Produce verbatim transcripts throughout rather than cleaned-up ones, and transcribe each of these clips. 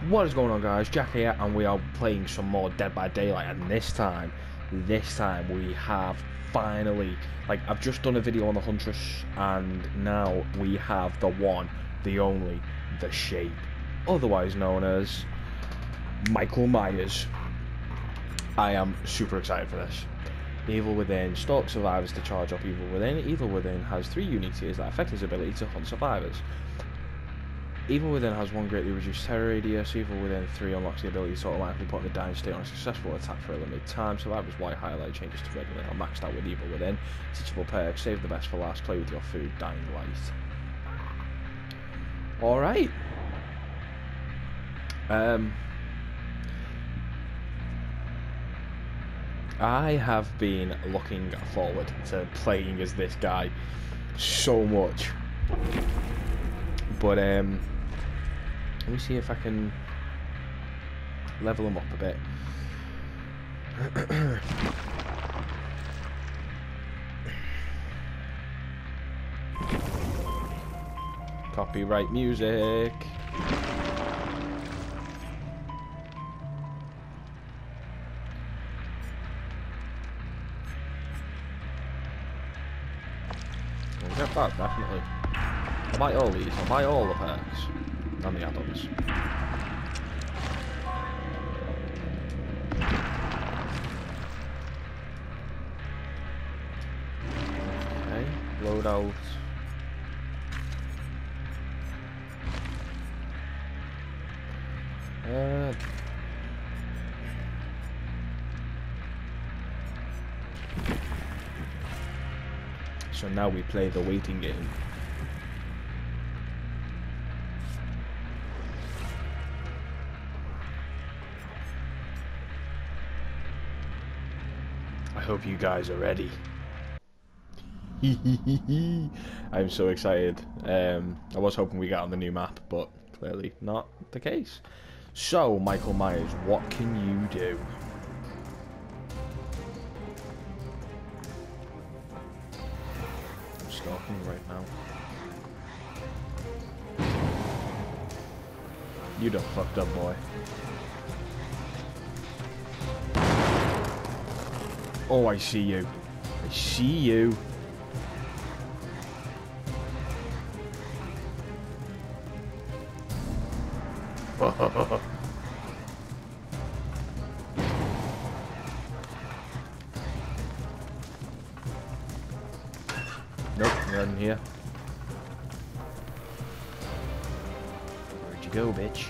What is going on, guys? Jack here, and we are playing some more Dead by Daylight, and this time, this time we have finally, like, I've just done a video on the Huntress, and now we have the one, the only, the Shape, otherwise known as Michael Myers. I am super excited for this. Evil Within stalks survivors to charge up Evil Within. Evil Within has three unique tiers that affect his ability to hunt survivors. Evil Within has one greatly reduced terror radius. Evil Within three unlocks the ability to automatically put in the dying state on a successful attack for a limited time. Survivor's white highlight changes to red when they are maxed out with Evil Within. Teachable perks, save the best for last, play with your food, dying light. Alright. Um, I have been looking forward to playing as this guy so much. But, um... let me see if I can level him up a bit. Copyright music. I'll get that, definitely. I'll buy all these, I'll buy all the perks. And the add-ons. Okay, load out. Uh, so now we play the waiting game. I hope you guys are ready. I'm so excited. Um, I was hoping we got on the new map, but clearly not the case. So, Michael Myers, what can you do? I'm stalking right now. You done fucked up, boy. Oh, I see you. I see you. Nope, you're in here. Where'd you go, bitch?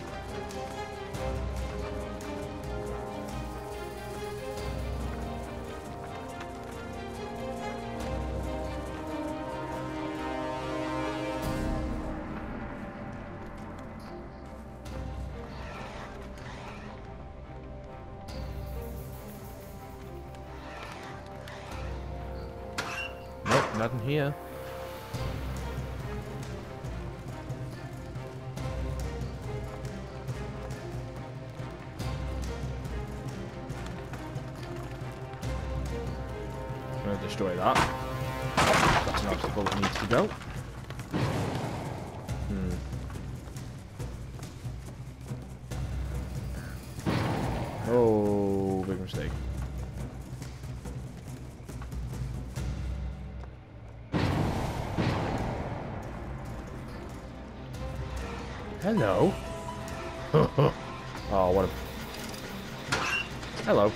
Nothing here. I'm gonna destroy that. That's an obstacle that needs to go. Hmm. Oh, big mistake. Hello. Oh, what a... Hello.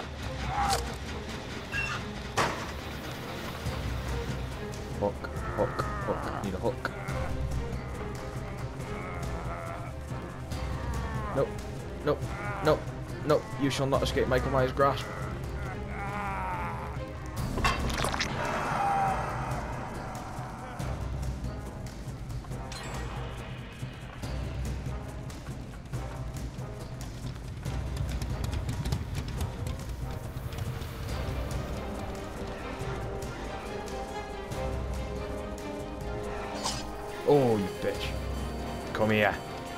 Hook, hook, hook. Need a hook. Nope, nope, nope, nope. You shall not escape Michael Myers' grasp. Oh, you bitch. Come here.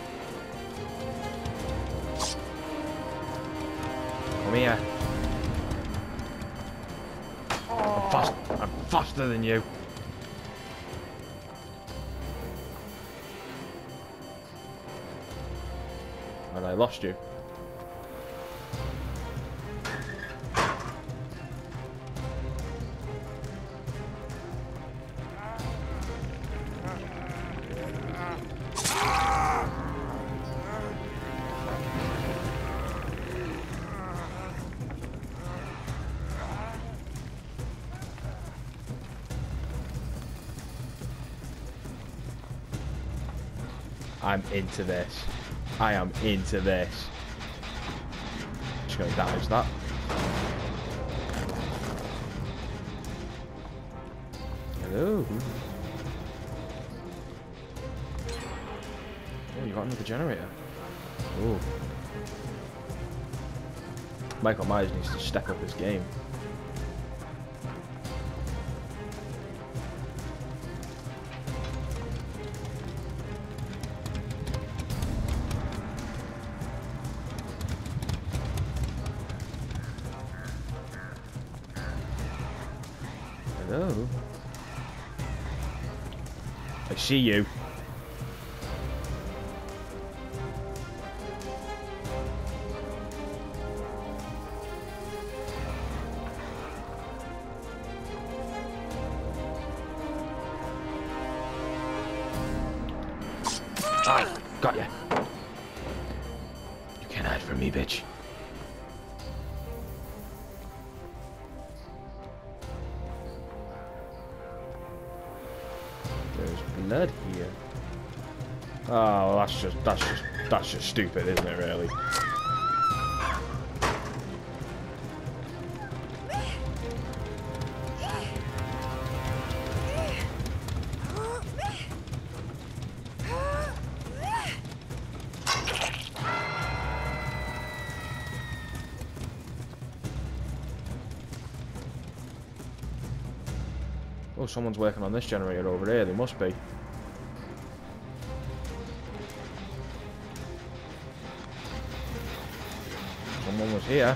Come here. I'm fast. I'm faster than you. And I lost you. I'm into this. I am into this. Just gonna damage that. Hello. Oh, you got another generator. Oh. Michael Myers needs to step up his game. Hello. I see you. Ah, got ya. You can't hide from me, bitch. Blood here. Oh, well, that's just that's just that's just stupid, isn't it? Really. Oh, someone's working on this generator over there. They must be. Someone was here.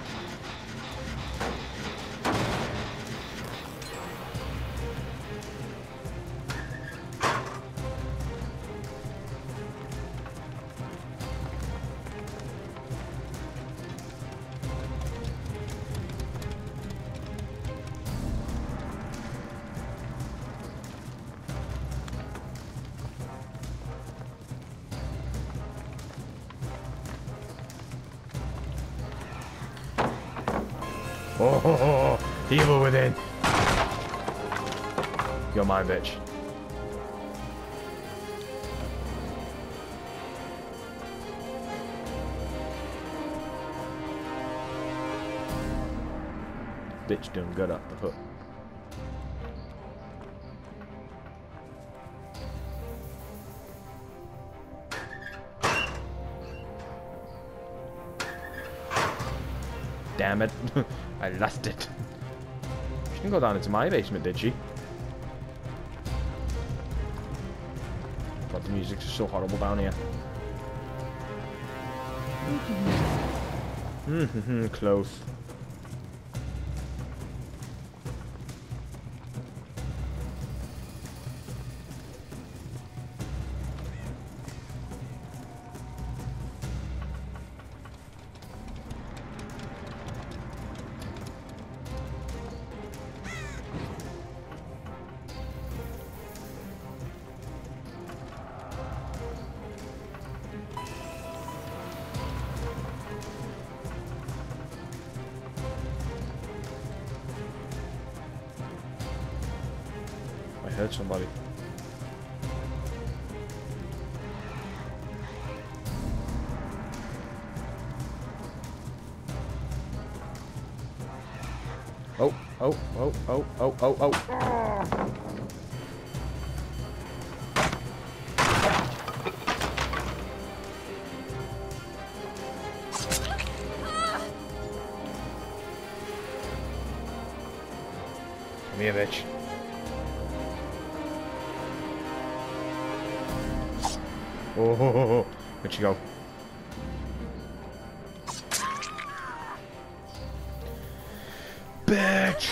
Oh, oh, oh, oh, evil within. You're mine, bitch. Bitch doing good up the hook. Damn it. I lost it. She didn't go down into my basement, did she? God, the music's so horrible down here. Mm-hmm, close. I heard somebody. Oh, oh, oh, oh, oh, oh, oh. Come here, bitch. Oh, ho, ho, ho. Where'd she go? Bitch!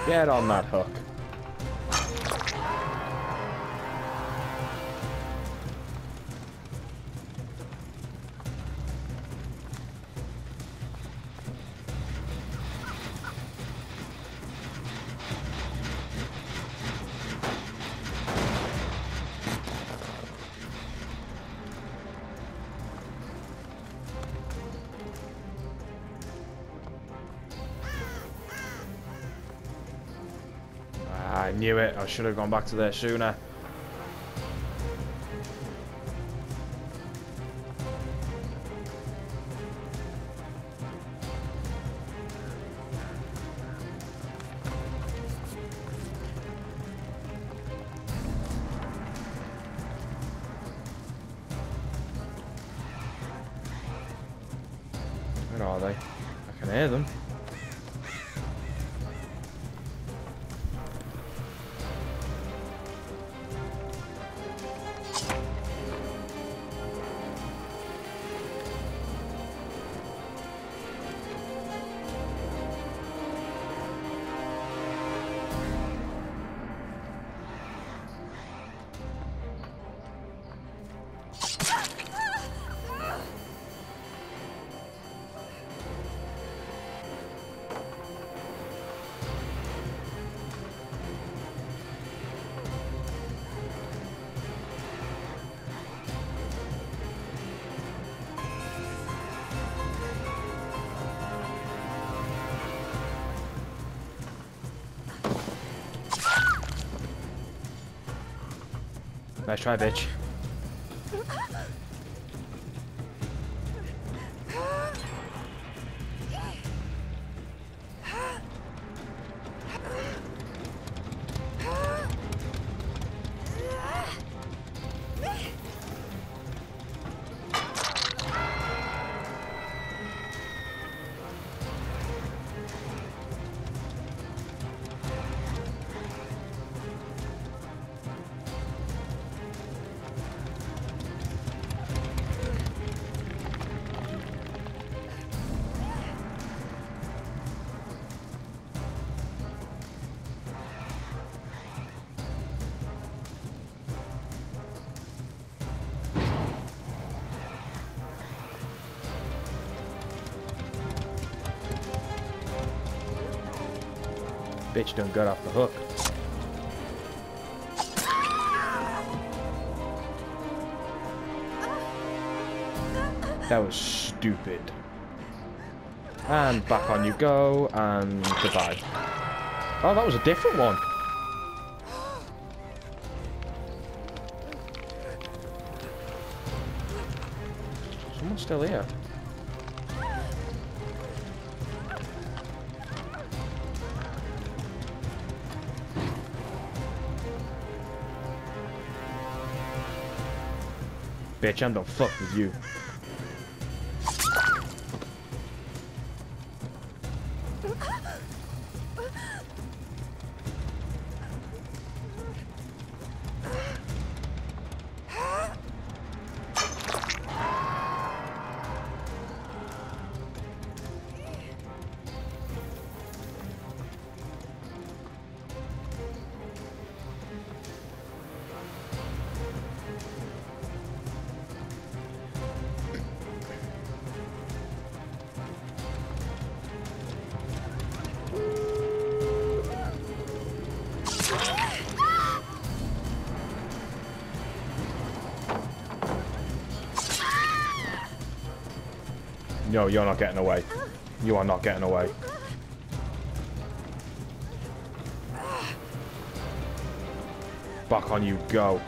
Get on that hook. I knew it. I should have gone back to there sooner. Where are they? I can hear them. Nice try, bitch. Bitch done got off the hook. That was stupid. And back on you go, and goodbye. Oh, that was a different one. Someone's still here. Bitch, I'm don't fuck with you. No, you're not getting away. You are not getting away. Back on you go.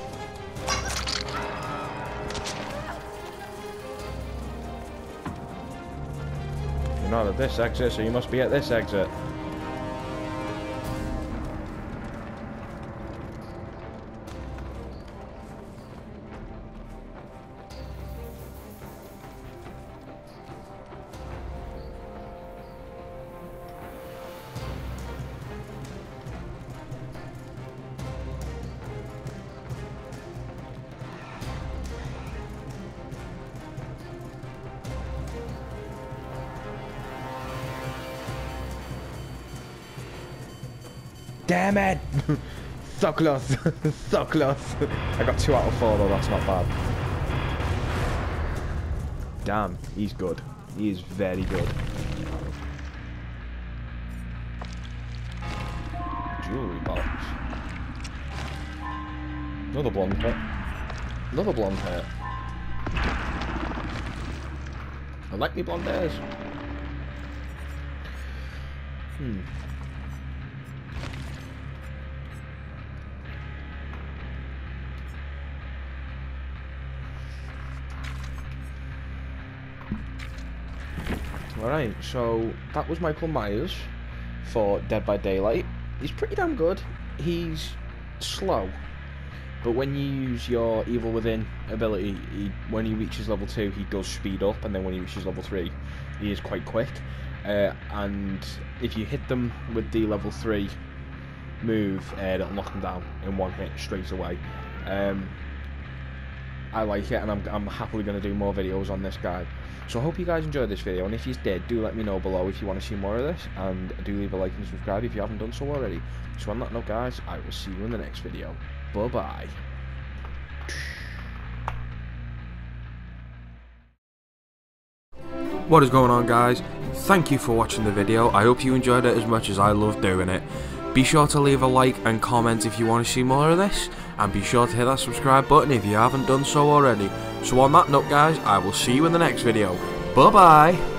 You're not at this exit, so you must be at this exit. Damn it! So close. So close. I got two out of four though, that's not bad. Damn, he's good. He is very good. Jewelry box. Another blonde hit. Another blonde hair. I like me blonde hairs. Hmm. Alright, so that was Michael Myers for Dead by Daylight. He's pretty damn good. He's slow, but when you use your Evil Within ability, he, when he reaches level two, he does speed up, and then when he reaches level three, he is quite quick. Uh, and if you hit them with the level three move, uh, it'll knock them down in one hit straight away. Um, I like it, and I'm, I'm happily going to do more videos on this guy. So I hope you guys enjoyed this video, and if you did, do let me know below if you want to see more of this, and do leave a like and subscribe if you haven't done so already. So on that note, guys, I will see you in the next video. Bye bye. What is going on, guys? Thank you for watching the video. I hope you enjoyed it as much as I loved doing it. Be sure to leave a like and comment if you want to see more of this, and be sure to hit that subscribe button if you haven't done so already. So on that note, guys, I will see you in the next video. Bye bye.